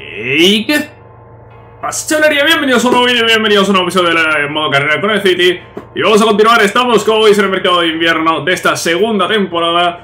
¿Y qué pasa, chavalería? Bienvenidos a un nuevo vídeo, bienvenidos a un nuevo episodio de modo carrera con el City. Y vamos a continuar, estamos como veis en el mercado de invierno de esta segunda temporada.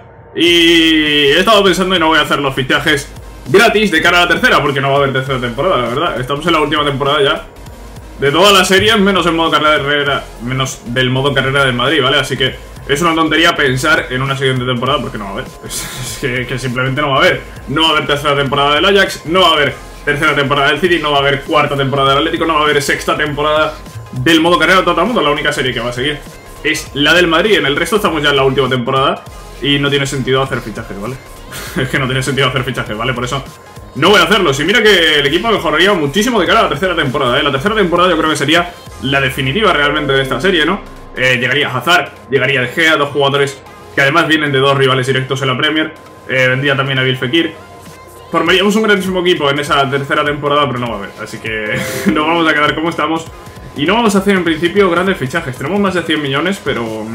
Y he estado pensando y no voy a hacer los fichajes gratis de cara a la tercera, porque no va a haber tercera temporada, la verdad. Estamos en la última temporada ya de toda la serie, menos el modo carrera, menos del modo carrera del Madrid, ¿vale? Así que es una tontería pensar en una siguiente temporada porque no va a haber. Es que simplemente no va a haber. No va a haber tercera temporada del Ajax, no va a haber tercera temporada del City, no va a haber cuarta temporada del Atlético, no va a haber sexta temporada del modo carrera de todo el mundo. La única serie que va a seguir es la del Madrid. En el resto estamos ya en la última temporada y no tiene sentido hacer fichajes, ¿vale? Es que no tiene sentido hacer fichajes, ¿vale? Por eso no voy a hacerlos. Y mira que el equipo mejoraría muchísimo de cara a la tercera temporada, ¿eh? La tercera temporada yo creo que sería la definitiva realmente de esta serie, ¿no? Llegaría Hazard, llegaría De Gea, dos jugadores que además vienen de dos rivales directos en la Premier. Vendría también Nabil Fekir. Formaríamos un grandísimo equipo en esa tercera temporada, pero no va a haber. Así que nos vamos a quedar como estamos. Y no vamos a hacer en principio grandes fichajes. Tenemos más de 100 millones, pero...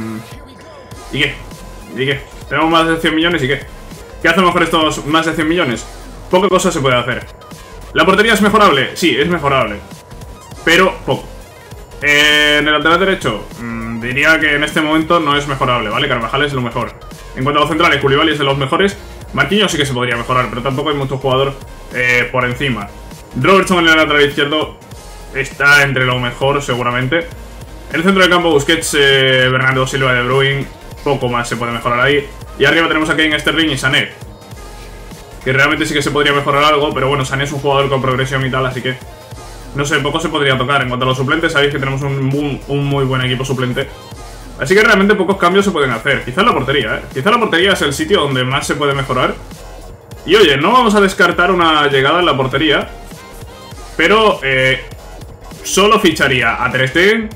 ¿Y qué? ¿Y qué? Tenemos más de 100 millones, ¿y qué? ¿Qué hacemos con estos más de 100 millones? Poca cosa se puede hacer. ¿La portería es mejorable? Sí, es mejorable, pero poco. En el lateral derecho, diría que en este momento no es mejorable, ¿vale? Carvajal es lo mejor. En cuanto a los centrales, Koulibaly es de los mejores. Marquinhos sí que se podría mejorar, pero tampoco hay mucho jugador por encima. Robertson en el lateral izquierdo está entre lo mejor, seguramente. En el centro del campo, Busquets, Bernardo Silva, De Bruyne. Poco más se puede mejorar ahí. Y arriba tenemos a Kane, Sterling y Sané, que realmente sí que se podría mejorar algo, pero bueno, Sané es un jugador con progresión y tal, así que no sé, poco se podría tocar. En cuanto a los suplentes, sabéis que tenemos un muy buen equipo suplente, así que realmente pocos cambios se pueden hacer. Quizás la portería, quizás la portería es el sitio donde más se puede mejorar. Y oye, no vamos a descartar una llegada en la portería, pero solo ficharía a Ter Stegen.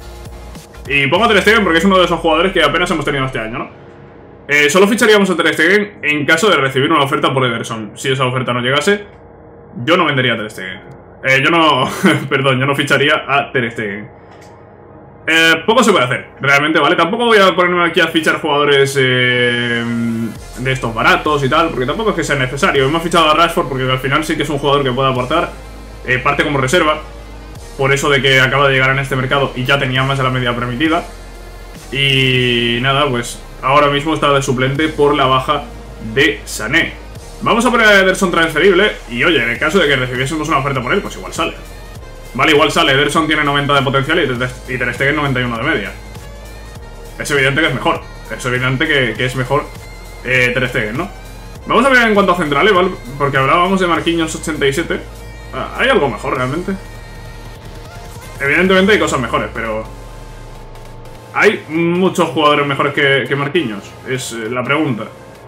Y pongo a Ter Stegen porque es uno de esos jugadores que apenas hemos tenido este año, ¿no? Solo ficharíamos a Ter Stegen en caso de recibir una oferta por Ederson. Si esa oferta no llegase, yo no vendería a Ter Stegen. Perdón, yo no ficharía a Ter Stegen. Poco se puede hacer, realmente, ¿vale? Tampoco voy a ponerme aquí a fichar jugadores de estos baratos y tal, porque tampoco es que sea necesario. Hemos fichado a Rashford porque al final sí que es un jugador que puede aportar. Parte como reserva, por eso de que acaba de llegar en este mercado y ya tenía más de la media permitida. Y nada, pues ahora mismo está de suplente por la baja de Sané. Vamos a poner a Ederson transferible. Y oye, en el caso de que recibiésemos una oferta por él, pues igual sale. Vale, igual sale. Ederson tiene 90 de potencial y Ter Stegen 91 de media. Es evidente que es mejor. Es evidente que es mejor Ter Stegen, ¿no? Vamos a ver en cuanto a centrales, ¿vale? Porque hablábamos de Marquinhos 87. ¿Hay algo mejor realmente? Evidentemente hay cosas mejores, pero... ¿hay muchos jugadores mejores que Marquinhos? Es la pregunta.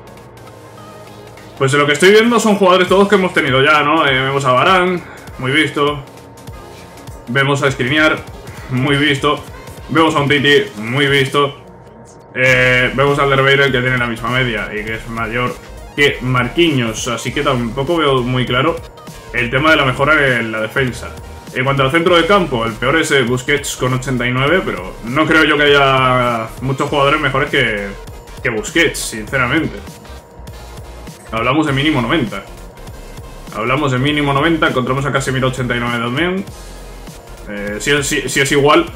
Pues de lo que estoy viendo son jugadores todos que hemos tenido ya, ¿no? Vemos a Varane, muy visto. Vemos a Skriniar, muy visto. Vemos a un Titi, muy visto. Vemos a Alderweireld, que tiene la misma media y que es mayor que Marquinhos. Así que tampoco veo muy claro el tema de la mejora en la defensa. En cuanto al centro de campo, el peor es Busquets con 89, pero no creo yo que haya muchos jugadores mejores que Busquets, sinceramente. Hablamos de mínimo 90. Hablamos de mínimo 90, encontramos a Casemiro 89 también. Si es igual,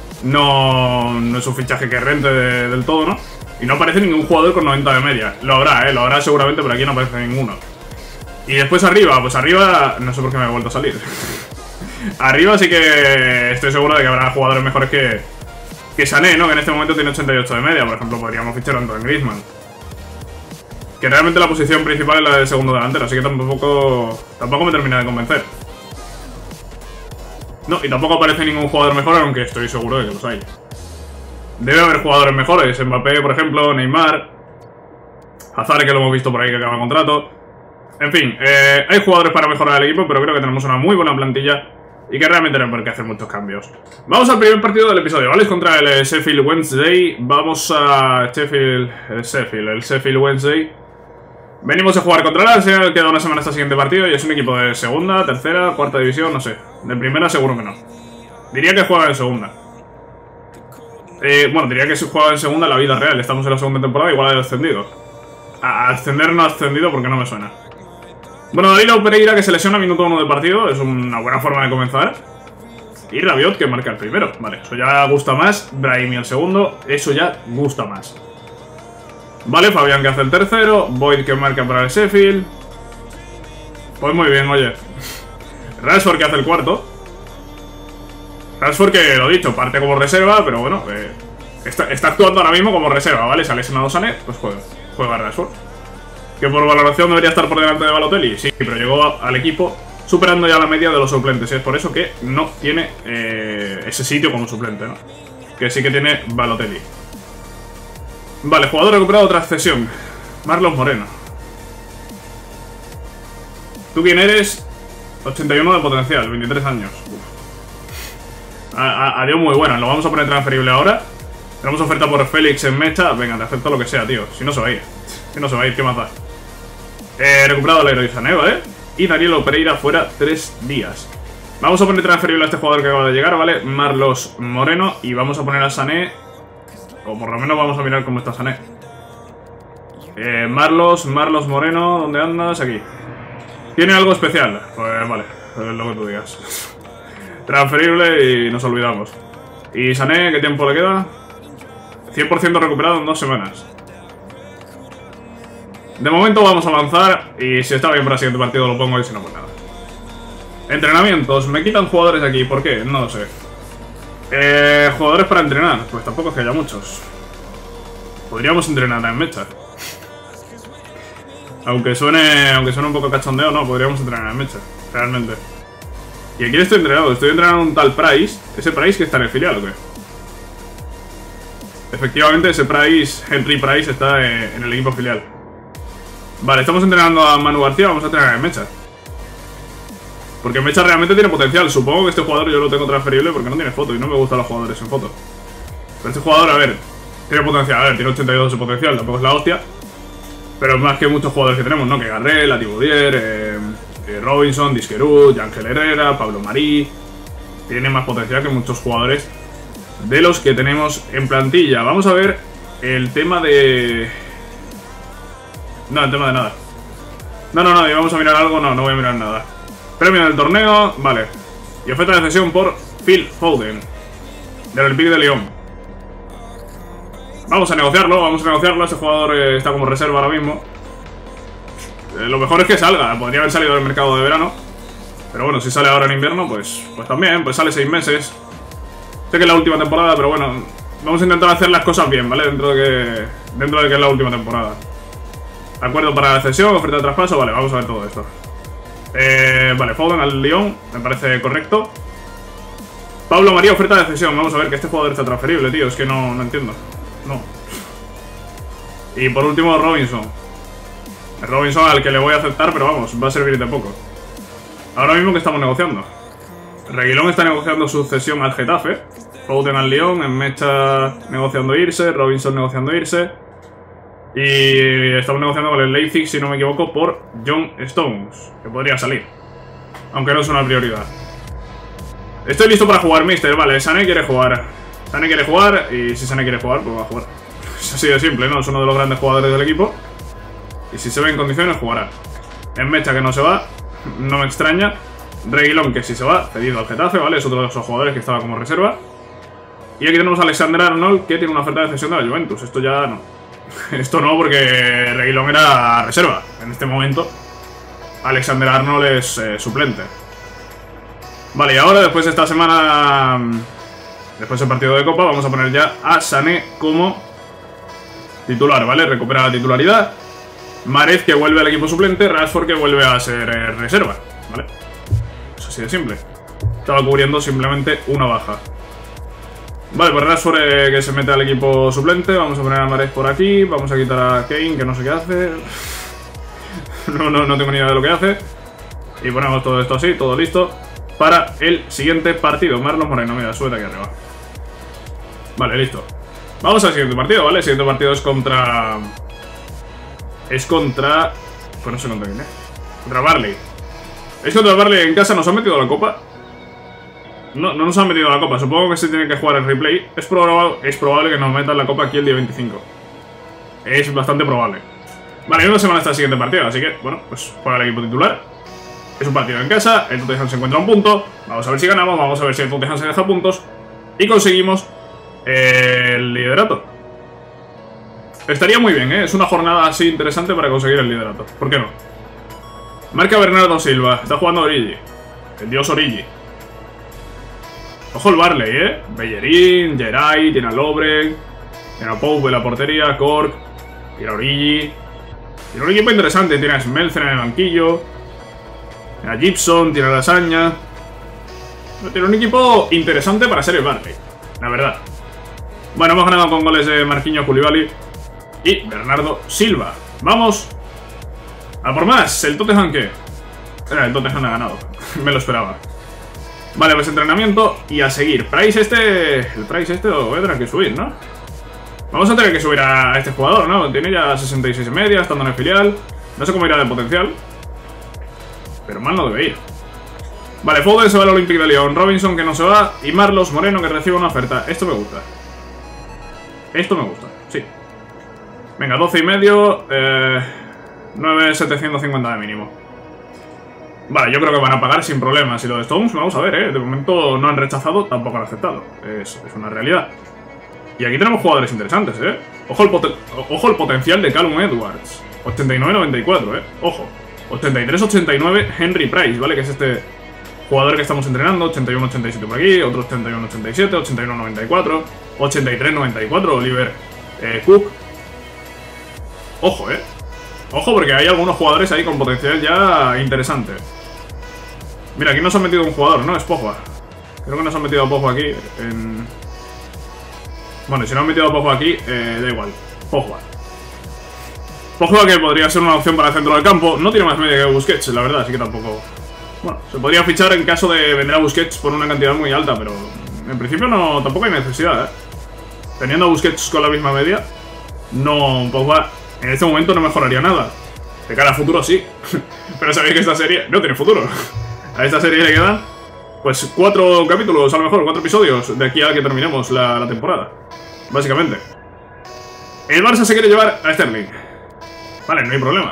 no es un fichaje que rente del todo, ¿no? Y no aparece ningún jugador con 90 de media. Lo habrá seguramente, pero aquí no aparece ninguno. Y después arriba, pues arriba, no sé por qué me he vuelto a salir. Arriba sí que estoy seguro de que habrá jugadores mejores que Sané, ¿no? Que en este momento tiene 88 de media. Por ejemplo, podríamos fichar a Antoine Griezmann, que realmente la posición principal es la del segundo delantero, así que tampoco me termina de convencer. No, y tampoco aparece ningún jugador mejor, aunque estoy seguro de que los hay. Debe haber jugadores mejores. Mbappé, por ejemplo, Neymar, Hazard, que lo hemos visto por ahí que acaba contrato. En fin, hay jugadores para mejorar el equipo, pero creo que tenemos una muy buena plantilla y que realmente no hay por qué hacer muchos cambios. Vamos al primer partido del episodio, ¿vale? Es contra el Sheffield Wednesday. Vamos a el Sheffield Wednesday. Venimos a jugar contra el Arsenal, queda una semana hasta el siguiente partido y es un equipo de segunda, tercera, cuarta división, no sé. De primera seguro que no. Diría que juega en segunda. Bueno, diría que si juega en segunda en la vida real. Estamos en la segunda temporada, igual ha descendido. A ascender no ha ascendido porque no me suena. Bueno, Danilo Pereira, que se lesiona a minuto 1 de partido, es una buena forma de comenzar. Y Rabiot, que marca el primero. Vale, eso ya gusta más. Brahimi el segundo, eso ya gusta más. Vale, Fabián, que hace el tercero. Boyd, que marca para el Sheffield. Pues muy bien, oye. Rashford, que hace el cuarto. Rashford, que lo dicho, parte como reserva, pero bueno, está actuando ahora mismo como reserva, ¿vale? Se ha lesionado Sané, pues juega Rashford. Que por valoración debería estar por delante de Balotelli, sí, pero llegó al equipo superando ya la media de los suplentes. Es por eso que no tiene ese sitio como suplente, ¿no? Que sí que tiene Balotelli. Vale, jugador recuperado tras cesión. Marlos Moreno. ¿Tú quién eres? 81 de potencial, 23 años. Adiós, muy buena. Lo vamos a poner transferible ahora. Tenemos oferta por Félix en mecha. Venga, te acepto lo que sea, tío. Si no se va a ir. Si no se va a ir, ¿qué más da? Recuperado el héroe Sané, ¿vale? Y Danilo Pereira fuera 3 días. Vamos a poner transferible a este jugador que acaba de llegar, ¿vale? Marlos Moreno. Y vamos a poner a Sané. O por lo menos vamos a mirar cómo está Sané. Marlos Moreno, ¿dónde andas? Aquí. ¿Tiene algo especial? Pues vale, es lo que tú digas. Transferible y nos olvidamos. ¿Y Sané qué tiempo le queda? 100% recuperado en 2 semanas. De momento vamos a avanzar y si está bien para el siguiente partido lo pongo y si no, pues nada. Entrenamientos. Me quitan jugadores aquí. ¿Por qué? No lo sé. Jugadores para entrenar. Pues tampoco es que haya muchos. Podríamos entrenar en mecha. Aunque suene un poco cachondeo, no, podríamos entrenar en mecha. Realmente. ¿Y aquí estoy entrenando? Estoy entrenando a un tal Price. ¿Ese Price que está en el filial o qué? Efectivamente, ese Price, Henry Price, está en el equipo filial. Vale, estamos entrenando a Manu García. Vamos a entrenar en mecha. Porque Mecha realmente tiene potencial. Supongo que este jugador yo lo tengo transferible porque no tiene foto y no me gustan los jugadores en foto. Pero este jugador, a ver, tiene potencial. A ver, tiene 82 de potencial, tampoco es la hostia. Pero es más que muchos jugadores que tenemos, ¿no? Que Garrel, Atibaudier, Robinson, Disquerut, Ángel Herrera, Pablo Marí. Tiene más potencial que muchos jugadores de los que tenemos en plantilla. Vamos a ver el tema de... No, el tema de nada. No, y vamos a mirar algo. No voy a mirar nada. Premio del torneo, vale. Y oferta de cesión por Phil Foden, del Olympique de Lyon. Vamos a negociarlo. Este jugador está como reserva ahora mismo. Lo mejor es que salga. Podría haber salido del mercado de verano. Pero bueno, si sale ahora en invierno, pues también. Pues sale 6 meses. Sé que es la última temporada, pero bueno, vamos a intentar hacer las cosas bien, ¿vale? Dentro de que es la última temporada. Acuerdo para la cesión, oferta de traspaso. Vale, vamos a ver todo esto. Vale, Foden al Lyon, me parece correcto. Pablo María, oferta de cesión. Vamos a ver que este jugador está transferible, tío. Es que no entiendo. No. Y por último, Robinson. Robinson al que le voy a aceptar, pero vamos, va a servir de poco. Ahora mismo que estamos negociando. Reguilón está negociando su cesión al Getafe. Foden al Lyon, en Mecha negociando irse, Robinson negociando irse. Y estamos negociando con el Leipzig, si no me equivoco, por John Stones, que podría salir. Aunque no es una prioridad. Estoy listo para jugar, mister. Vale, Sané quiere jugar. Sané quiere jugar, y si Sané quiere jugar, pues va a jugar. Es así de simple, ¿no? Es uno de los grandes jugadores del equipo. Y si se ve en condiciones, jugará. En Mecha, que no se va, no me extraña. Reguilón, que si se va, cedido al Getafe, ¿vale? Es otro de esos jugadores que estaba como reserva. Y aquí tenemos a Alexander Arnold, que tiene una oferta de cesión de la Juventus. Esto ya no. Esto no, porque Reguilón era reserva. En este momento, Alexander Arnold es suplente. Vale, y ahora, después de esta semana, después del partido de Copa, vamos a poner ya a Sané como titular, ¿vale? Recupera la titularidad. Mahrez, que vuelve al equipo suplente. Rashford, que vuelve a ser reserva, ¿vale? Es así de simple. Estaba cubriendo simplemente una baja. Vale, pues Rashford que se mete al equipo suplente. Vamos a poner a Mahrez por aquí. Vamos a quitar a Kane, que no sé qué hace. No tengo ni idea de lo que hace. Y ponemos todo esto así, todo listo para el siguiente partido. Marlos Moreno, mira, súbete aquí arriba. Vale, listo. Vamos al siguiente partido, ¿vale? El siguiente partido es contra... Pues no sé contra quién, contra Barley. Es contra Barley en casa. ¿Nos han metido a la Copa? No nos han metido a la Copa. Supongo que se tiene que jugar el replay. Es probable que nos metan la Copa aquí el día 25. Es bastante probable. Vale, en una semana está el siguiente partido. Así que, bueno, pues juega el equipo titular. Es un partido en casa, el Tottenham se encuentra a un punto. Vamos a ver si ganamos, vamos a ver si el Tottenham se deja puntos. Y conseguimos el liderato. Estaría muy bien, ¿eh? Es una jornada así interesante para conseguir el liderato. ¿Por qué no? Marca Bernardo Silva, está jugando Origi. El dios Origi. Ojo el Barley, ¿eh? Bellerín, Geray, tiene a Lovren, tiene a Pope en la portería, Cork, tiene a Origi. Tiene un equipo interesante, tiene a Smeltzer en el banquillo, tiene a Gibson, tiene a Lasaña. Tiene un equipo interesante para ser el Barley, la verdad. Bueno, hemos ganado con goles de Marquinhos, Koulibaly y Bernardo Silva. Vamos a por más. ¿El Tottenham qué? El Tottenham ha ganado. Me lo esperaba. Vale, pues entrenamiento y a seguir. Price este... El Price este lo voy a tener que subir, ¿no? Vamos a tener que subir a este jugador, ¿no? Tiene ya 66 y media, estando en el filial. No sé cómo irá de potencial, pero mal no debe ir. Vale, Foden se va al Olympique de Lyon, Robinson que no se va y Marlos Moreno que recibe una oferta. Esto me gusta. Esto me gusta, sí. Venga, 12 y medio, 9.750 de mínimo. Vale, yo creo que van a pagar sin problemas. Y lo de Stones, vamos a ver, de momento no han rechazado, tampoco han aceptado. Es una realidad. Y aquí tenemos jugadores interesantes, Ojo el potencial de Callum Edwards. 89-94, Ojo. 83-89 Henry Price, ¿vale? Que es este jugador que estamos entrenando. 81-87 por aquí, otro 81-87, 81-94, 83-94 Oliver Cook. Ojo, Ojo, porque hay algunos jugadores ahí con potencial ya interesante. Mira, aquí nos han metido un jugador, ¿no? Es Pogba. Creo que nos han metido a Pogba aquí en... Bueno, si no han metido a Pogba aquí, da igual. Pogba. Pogba que podría ser una opción para el centro del campo. No tiene más media que Busquets, la verdad, así que tampoco... Bueno, se podría fichar en caso de vender a Busquets por una cantidad muy alta, pero en principio no, tampoco hay necesidad, Teniendo a Busquets con la misma media, no, Pogba en este momento no mejoraría nada. De cara a futuro sí, pero sabéis que esta serie no tiene futuro. A esta serie le quedan, pues, 4 capítulos, a lo mejor, 4 episodios de aquí a que terminemos la temporada. Básicamente. El Barça se quiere llevar a Sterling. Vale, no hay problema.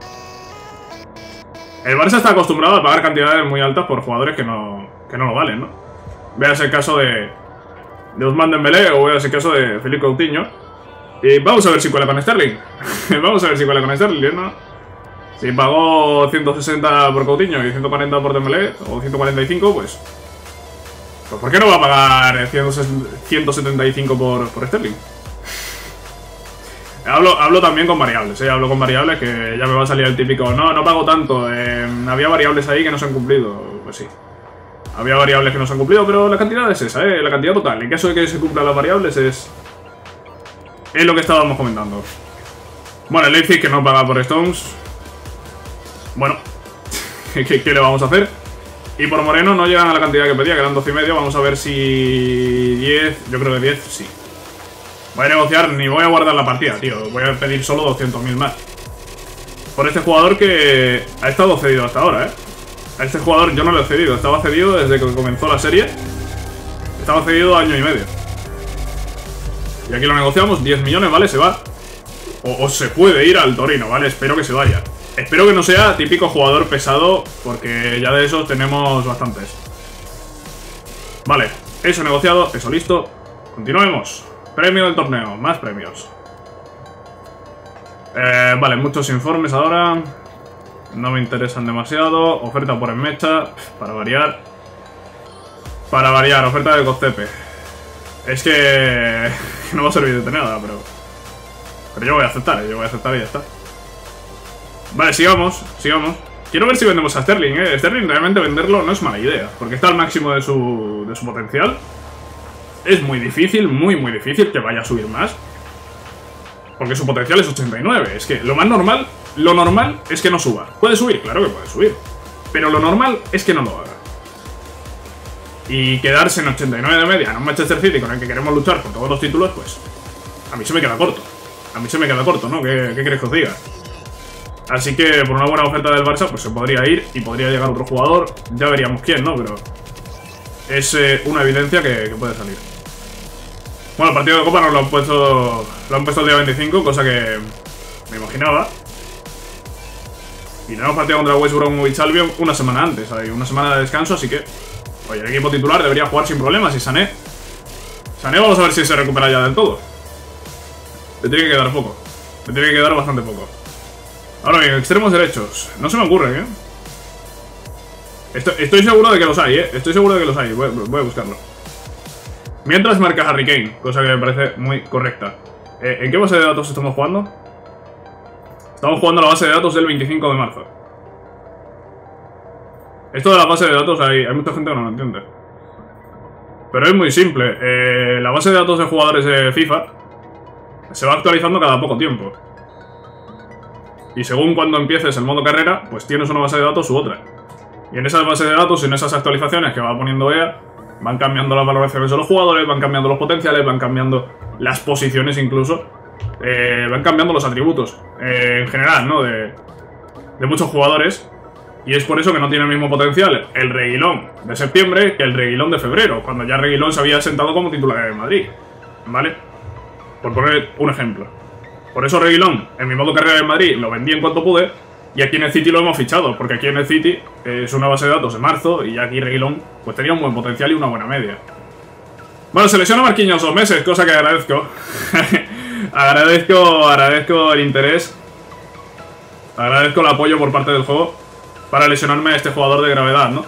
El Barça está acostumbrado a pagar cantidades muy altas por jugadores que no lo valen, ¿no? Veas el caso de Ousmane Dembélé o veas el caso de Philippe Coutinho. Y vamos a ver si cuela con Sterling. Vamos a ver si cuela con Sterling, ¿no? Si pagó 160 por Coutinho y 140 por Dembélé, o 145, pues ¿por qué no va a pagar 175 por Sterling? Hablo también con variables, hablo con variables que ya me va a salir el típico no pago tanto, había variables ahí que no se han cumplido. Pues sí, había variables que no se han cumplido, pero la cantidad es esa, la cantidad total. En caso de que se cumplan las variables es lo que estábamos comentando. Bueno, el Leipzig que no paga por Stones. Bueno, ¿qué le vamos a hacer? Y por Moreno no llegan a la cantidad que pedía, que eran 12 y medio. Vamos a ver si 10, yo creo que 10, sí. Voy a negociar, ni voy a guardar la partida, tío. Voy a pedir solo 200.000 más. Por este jugador que ha estado cedido hasta ahora, A este jugador yo no lo he cedido. Estaba cedido desde que comenzó la serie. Estaba cedido año y medio. Y aquí lo negociamos, 10 millones, ¿vale? Se va. O se puede ir al Torino, ¿vale? Espero que se vaya. Espero que no sea típico jugador pesado, porque ya de esos tenemos bastantes. Vale, eso negociado, eso listo. Continuemos. Premio del torneo, más premios. Vale, muchos informes ahora. No me interesan demasiado. Oferta por Enmecha, para variar. Para variar, oferta de Costepe. Es que no va a servir de nada, pero yo voy a aceptar, y ya está. Vale, sigamos. Quiero ver si vendemos a Sterling, Sterling realmente venderlo no es mala idea, porque está al máximo de su potencial. Es muy difícil, muy difícil que vaya a subir más, porque su potencial es 89. Es que lo normal es que no suba. ¿Puede subir? Claro que puede subir, pero lo normal es que no lo haga. Y quedarse en 89 de media en un Manchester City con el que queremos luchar por todos los títulos, pues a mí se me queda corto. ¿No? ¿Qué queréis que os diga? Así que por una buena oferta del Barça, pues se podría ir y podría llegar otro jugador. Ya veríamos quién, ¿no? Pero es una evidencia que puede salir. Bueno, el partido de Copa nos lo han puesto el día 25, cosa que me imaginaba. Y tenemos partido contra West Bromwich Albion una semana antes, hay una semana de descanso, así que... Oye, el equipo titular debería jugar sin problemas. Y Sané vamos a ver si se recupera ya del todo. Le tiene que quedar poco. Le tiene que quedar bastante poco. Ahora bien, extremos derechos. No se me ocurre, ¿eh? Estoy seguro de que los hay, ¿eh? Estoy seguro de que los hay. Voy a buscarlo. Mientras marca Harry Kane, cosa que me parece muy correcta. ¿En qué base de datos estamos jugando? Estamos jugando la base de datos del 25 de marzo. Esto de la base de datos hay mucha gente que no lo entiende. Pero es muy simple. La base de datos de jugadores de FIFA se va actualizando cada poco tiempo. Y según cuando empieces el modo carrera, pues tienes una base de datos u otra. Y en esa base de datos, en esas actualizaciones que va poniendo EA, van cambiando las valoraciones de los jugadores, van cambiando los potenciales, van cambiando las posiciones incluso. Van cambiando los atributos. En general, ¿no? De muchos jugadores. Y es por eso que no tiene el mismo potencial el Reguilón de septiembre que el Reguilón de febrero, cuando ya Reguilón se había sentado como titular en Madrid. ¿Vale? Por poner un ejemplo. Por eso Reguilón, en mi modo carrera en Madrid, lo vendí en cuanto pude. Y aquí en el City lo hemos fichado, porque aquí en el City es una base de datos de marzo. Y aquí Reguilón pues tenía un buen potencial y una buena media. Bueno, se lesiona Marquinhos 2 meses, cosa que agradezco. Agradezco el interés. Agradezco el apoyo por parte del juego para lesionarme a este jugador de gravedad, ¿no?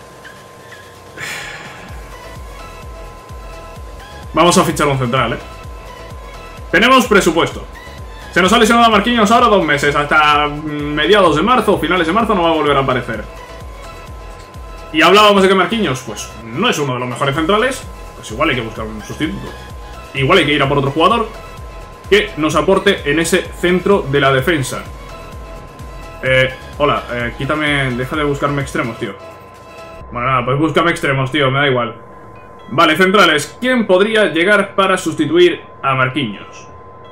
Vamos a fichar un central, ¿eh? Tenemos presupuesto. Se nos ha lesionado a Marquinhos ahora 2 meses. Hasta mediados de marzo o finales de marzo no va a volver a aparecer. Y hablábamos de que Marquinhos, pues, no es uno de los mejores centrales. Pues igual hay que buscar un sustituto. Igual hay que ir a por otro jugador que nos aporte en ese centro de la defensa. Hola, quítame... Deja de buscarme extremos, tío. Bueno, nada, pues búscame extremos, tío, me da igual. Vale, centrales. ¿Quién podría llegar para sustituir a Marquinhos?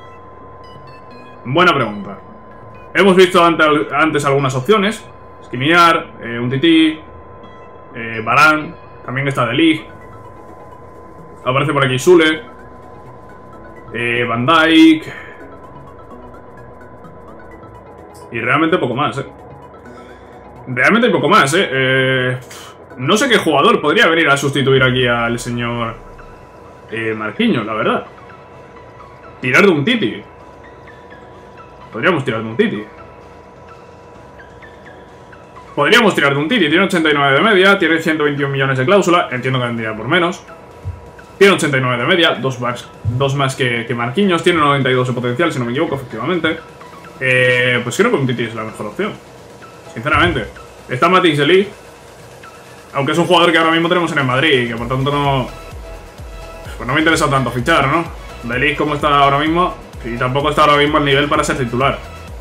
Buena pregunta. Hemos visto antes algunas opciones. Skriniar, Umtiti, Varane. También está De Ligt. Aparece por aquí Sule, Van Dijk. Y realmente poco más, Realmente poco más, no sé qué jugador podría venir a sustituir aquí al señor Marquinhos, la verdad. Tirar de Umtiti. Podríamos tirar de Umtiti. Podríamos tirar de Umtiti. Tiene 89 de media, tiene 121 millones de cláusula. Entiendo que vendría por menos. Tiene 89 de media, dos más que Marquinhos. Tiene 92 de potencial, si no me equivoco, efectivamente. Pues creo que Umtiti es la mejor opción, sinceramente. Está Matthijs de Ligt, aunque es un jugador que ahora mismo tenemos en el Madrid y que por tanto no... Pues no me interesa tanto fichar, ¿no? De Ligt como está ahora mismo, y tampoco está ahora mismo al nivel para ser titular.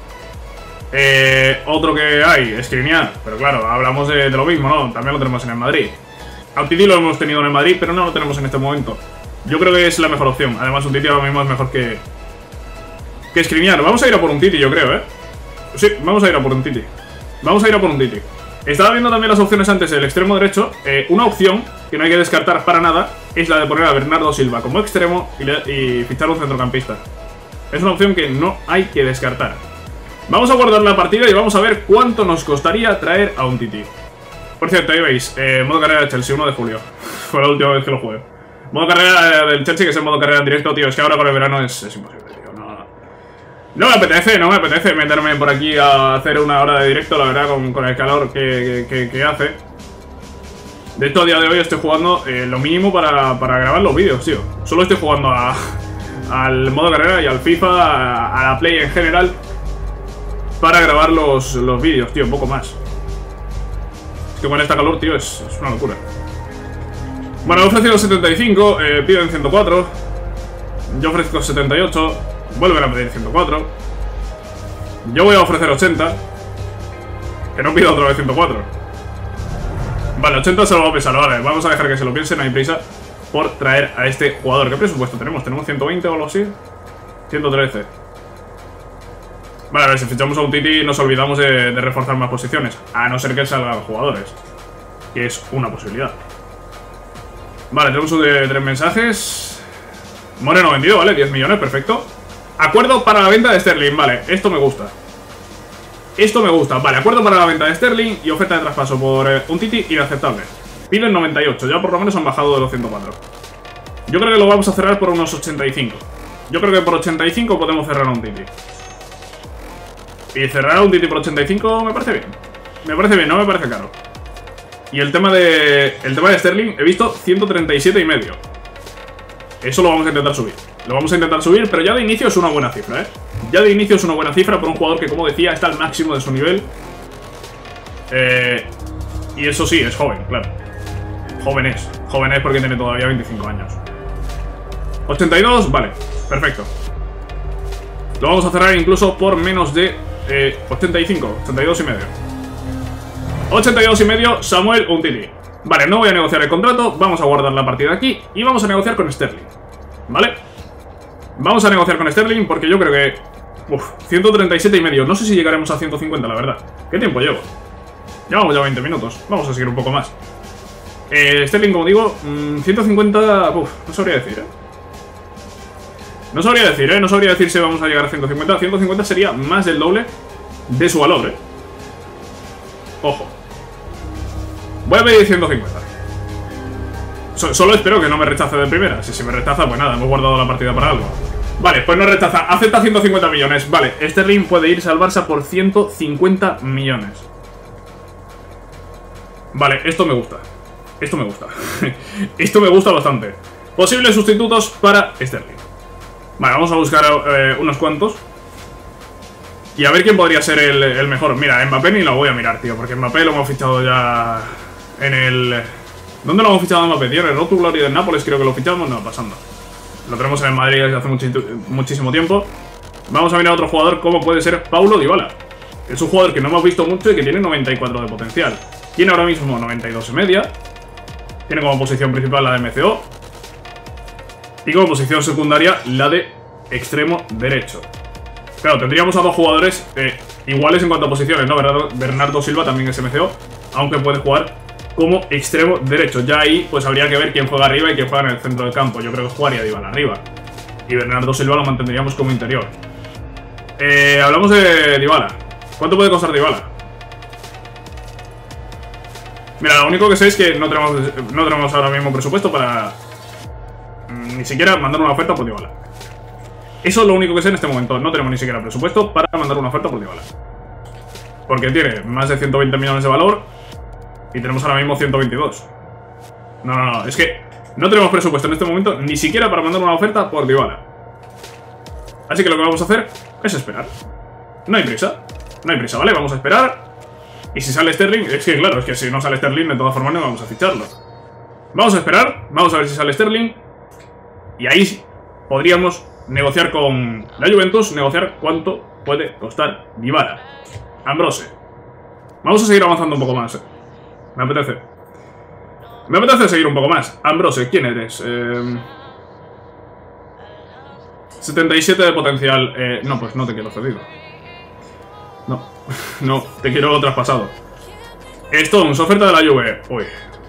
Otro que hay, Skriniar, pero claro, hablamos de lo mismo, ¿no? También lo tenemos en el Madrid. Umtiti lo hemos tenido en el Madrid, pero no lo tenemos en este momento. Yo creo que es la mejor opción. Además, Umtiti ahora mismo es mejor que Skriniar. Vamos a ir a por Umtiti, yo creo, Sí, vamos a ir a por Umtiti. Vamos a ir a por Umtiti. Estaba viendo también las opciones antes del extremo derecho. Una opción que no hay que descartar para nada es la de poner a Bernardo Silva como extremo y fichar un centrocampista. Es una opción que no hay que descartar. Vamos a guardar la partida y vamos a ver cuánto nos costaría traer a Umtiti. Por cierto, ahí veis, modo carrera de Chelsea, 1 de julio. Fue la última vez que lo jugué. Modo carrera del Chelsea, que es el modo carrera en directo, tío. Es que ahora con el verano es imposible, tío. No me apetece meterme por aquí a hacer una hora de directo, la verdad, con el calor que hace. De hecho, a día de hoy estoy jugando lo mínimo para grabar los vídeos, tío. Solo estoy jugando al modo carrera y al FIFA, a la Play en general, para grabar los vídeos, tío, un poco más. Es que con esta calor, tío, es una locura. Bueno, he ofrecido 75, piden 104. Yo ofrezco 78. Vuelven a pedir 104. Yo voy a ofrecer 80. Que no pido otra vez 104. Vale, 80 se lo va a pesar, vale. Vamos a dejar que se lo piensen, no hay prisa por traer a este jugador. ¿Qué presupuesto tenemos? ¿Tenemos 120 o algo así? 113. Vale, a ver, si fichamos a Umtiti nos olvidamos de reforzar más posiciones. A no ser que salgan jugadores, que es una posibilidad. Vale, tenemos un de 3 mensajes. Moreno vendido, vale, 10 millones, perfecto. Acuerdo para la venta de Sterling, vale, esto me gusta. Esto me gusta. Vale, acuerdo para la venta de Sterling y oferta de traspaso por un Titi inaceptable. Piden 98, ya por lo menos han bajado de los 104. Yo creo que lo vamos a cerrar por unos 85. Yo creo que por 85 podemos cerrar a un Titi. Y cerrar a un Titi por 85 me parece bien. Me parece bien, no me parece caro. Y el tema de Sterling, he visto 137,5. Eso lo vamos a intentar subir. Lo vamos a intentar subir, pero ya de inicio es una buena cifra, ¿eh? Ya de inicio es una buena cifra por un jugador que, como decía, está al máximo de su nivel. Y eso sí, es joven, claro. Joven es porque tiene todavía 25 años. 82, vale, perfecto. Lo vamos a cerrar incluso por menos de 85, 82,5. 82,5, Samuel Umtiti. Vale, no voy a negociar el contrato, vamos a guardar la partida aquí y vamos a negociar con Sterling. ¿Vale? Vamos a negociar con Sterling porque yo creo que... 137,5. No sé si llegaremos a 150, la verdad. ¿Qué tiempo llevo? Llevamos ya 20 minutos. Vamos a seguir un poco más. Sterling, como digo, 150... no sabría decir, ¿eh? No sabría decir si vamos a llegar a 150. 150 sería más del doble de su valor, ¿eh? Ojo. Voy a pedir 150. Solo espero que no me rechace de primera. Si me rechaza, pues nada, hemos guardado la partida para algo. Vale, pues no rechaza. Acepta 150 millones. Vale, Sterling puede irse al Barça por 150 millones. Vale, esto me gusta. Esto me gusta. Esto me gusta bastante. Posibles sustitutos para Sterling. Vale, vamos a buscar unos cuantos. Y a ver quién podría ser el mejor. Mira, Mbappé ni lo voy a mirar, tío, porque Mbappé lo hemos fichado ya en el... ¿Dónde lo hemos fichado a Mbappé, tío? ¿En el Road to Glory del Nápoles creo que lo fichamos? No, pasando. Lo tenemos en el Madrid desde hace muchísimo tiempo. Vamos a mirar a otro jugador como puede ser Paulo Dybala. Es un jugador que no hemos visto mucho y que tiene 94 de potencial. Tiene ahora mismo 92,5. Tiene como posición principal la de MCO. Y como posición secundaria la de extremo derecho. Claro, tendríamos a dos jugadores iguales en cuanto a posiciones, ¿no? Bernardo Silva también es MCO, aunque puede jugar como extremo derecho. Ya ahí pues habría que ver quién juega arriba y quién juega en el centro del campo. Yo creo que jugaría Dybala arriba. Y Bernardo Silva lo mantendríamos como interior. Hablamos de Dybala. ¿Cuánto puede costar Dybala? Mira, lo único que sé es que no tenemos ahora mismo presupuesto para... ni siquiera mandar una oferta por Dybala. Eso es lo único que sé en este momento. No tenemos ni siquiera presupuesto para mandar una oferta por Dybala. Porque tiene más de 120 millones de valor y tenemos ahora mismo 122. No, es que no tenemos presupuesto en este momento ni siquiera para mandar una oferta por Dybala. Así que lo que vamos a hacer es esperar. No hay prisa, ¿vale? Vamos a esperar. Y si sale Sterling, es que claro, es que si no sale Sterling de todas formas no vamos a ficharlo. Vamos a esperar, vamos a ver si sale Sterling. Y ahí podríamos negociar con la Juventus, negociar cuánto puede costar Dybala. Ambrose. Vamos a seguir avanzando un poco más. Me apetece seguir un poco más. Ambrose, ¿quién eres? 77 de potencial. No, pues no te quiero cedido. No, te quiero traspasado. Stones, oferta de la Juve. Uy.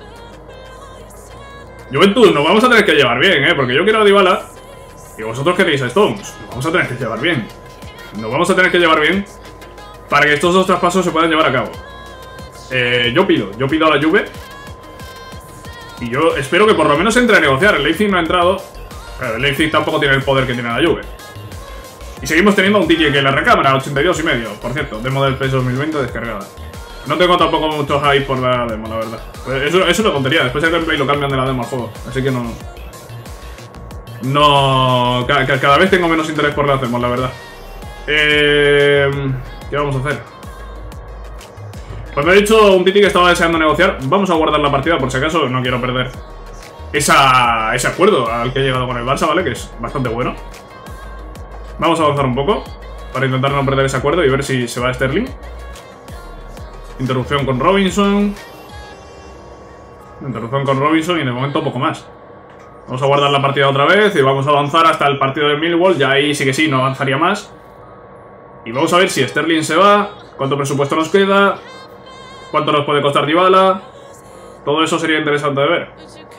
Juventus, nos vamos a tener que llevar bien, porque yo quiero a Dybala y vosotros queréis a Stones. Nos vamos a tener que llevar bien. Nos vamos a tener que llevar bien para que estos dos traspasos se puedan llevar a cabo. Yo pido a la Juve. Y yo espero que por lo menos entre a negociar. El Leipzig no ha entrado. Pero el Leipzig tampoco tiene el poder que tiene la Juve. Y seguimos teniendo un Titi que la recámara, 82,5. Por cierto, demo del PES 2020 descargada. No tengo tampoco mucho hype por la demo, la verdad. Eso es una tontería. Después el gameplay lo cambian de la demo al juego. Así que cada vez tengo menos interés por las demos, la verdad. ¿Qué vamos a hacer? Pues me ha dicho un Titi que estaba deseando negociar. Vamos a guardar la partida por si acaso. No quiero perder ese acuerdo al que he llegado con el Barça, ¿vale? Que es bastante bueno. Vamos a avanzar un poco para intentar no perder ese acuerdo y ver si se va a Sterling. Interrupción con Robinson. Y de momento poco más. Vamos a guardar la partida otra vez y vamos a avanzar hasta el partido de Millwall. Ya ahí sí que sí, no avanzaría más. Y vamos a ver si Sterling se va, cuánto presupuesto nos queda, cuánto nos puede costar Dybala. Todo eso sería interesante de ver.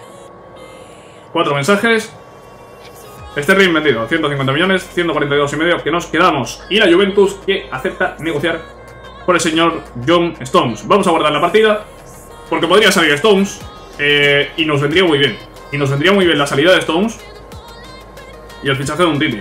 4 mensajes. Sterling vendido, 150 millones, 142,5 que nos quedamos. Y la Juventus que acepta negociar por el señor John Stones. Vamos a guardar la partida, porque podría salir Stones, y nos vendría muy bien. Y nos vendría muy bien la salida de Stones y el fichaje de Umtiti.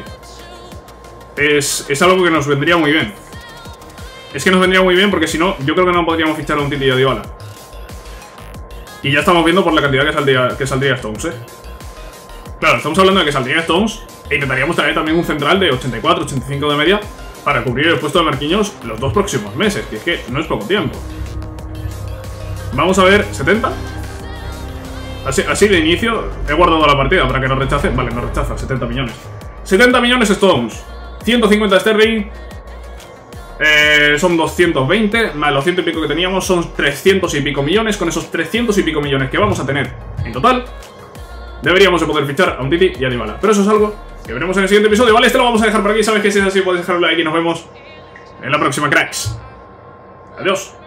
Es algo que nos vendría muy bien. Es que nos vendría muy bien porque si no, yo creo que no podríamos fichar a Umtiti y a Dybala. Y ya estamos viendo por la cantidad que saldría Stones, Claro, estamos hablando de que saldría Stones e intentaríamos traer también un central de 84, 85 de media para cubrir el puesto de Marquinhos los 2 próximos meses, que es que no es poco tiempo. Vamos a ver, 70. Así de inicio, he guardado la partida para que no rechace. Vale, no rechaza, 70 millones. 70 millones Stones, 150 Sterling, son 220, más los 100 y pico que teníamos, son 300 y pico millones. Con esos 300 y pico millones que vamos a tener en total, deberíamos de poder fichar a Umtiti y a Dybala. Pero eso es algo que veremos en el siguiente episodio, ¿vale? Este lo vamos a dejar por aquí. Sabes que si es así, puedes dejar un like y nos vemos en la próxima, cracks. Adiós.